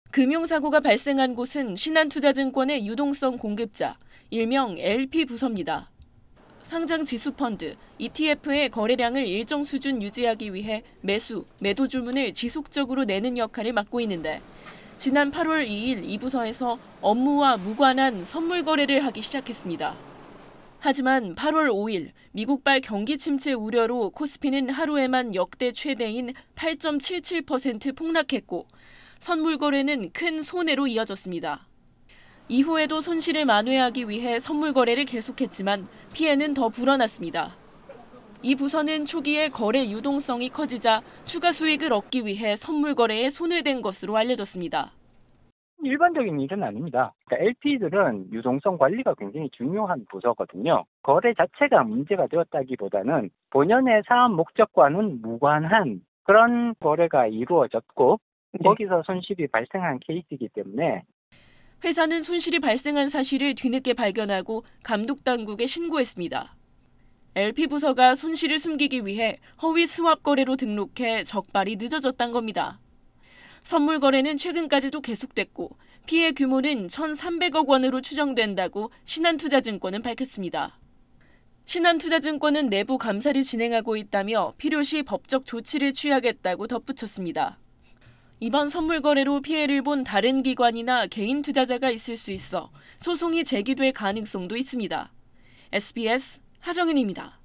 금융사고가 발생한 곳은 신한투자증권의 유동성 공급자, 일명 LP 부서입니다. 상장 지수펀드, ETF의 거래량을 일정 수준 유지하기 위해 매수, 매도 주문을 지속적으로 내는 역할을 맡고 있는데 지난 8월 2일 이 부서에서 업무와 무관한 선물 거래를 하기 시작했습니다. 하지만 8월 5일 미국발 경기 침체 우려로 코스피는 하루에만 역대 최대인 8.77% 폭락했고 선물 거래는 큰 손해로 이어졌습니다. 이후에도 손실을 만회하기 위해 선물 거래를 계속했지만 피해는 더 불어났습니다. 이 부서는 초기에 거래 유동성이 커지자 추가 수익을 얻기 위해 선물 거래에 손을 댄 것으로 알려졌습니다. 일반적인 일은 아닙니다. LP들은 유동성 관리가 굉장히 중요한 부서거든요. 거래 자체가 문제가 되었다기보다는 본연의 사업 목적과는 무관한 그런 거래가 이루어졌고 거기서 손실이 발생한 케이스이기 때문에 회사는 손실이 발생한 사실을 뒤늦게 발견하고 감독 당국에 신고했습니다. LP 부서가 손실을 숨기기 위해 허위 스왑 거래로 등록해 적발이 늦어졌단 겁니다. 선물 거래는 최근까지도 계속됐고 피해 규모는 1,300억 원으로 추정된다고 신한투자증권은 밝혔습니다. 신한투자증권은 내부 감사를 진행하고 있다며 필요시 법적 조치를 취하겠다고 덧붙였습니다. 이번 선물 거래로 피해를 본 다른 기관이나 개인 투자자가 있을 수 있어 소송이 제기될 가능성도 있습니다. SBS 하정은입니다.